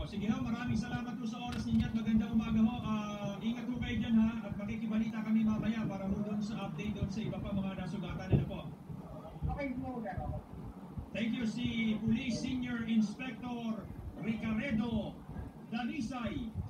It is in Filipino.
sige ho, maraming salamat po sa oras ninyo at magandang umaga ho. Ingat po kayo dyan ha, at makikibalita kami mamaya para ho doon sa update doon sa iba pa mga nasugatan nila po. Okay po, Thank you si Police Senior Inspector Ricaredo Danisay.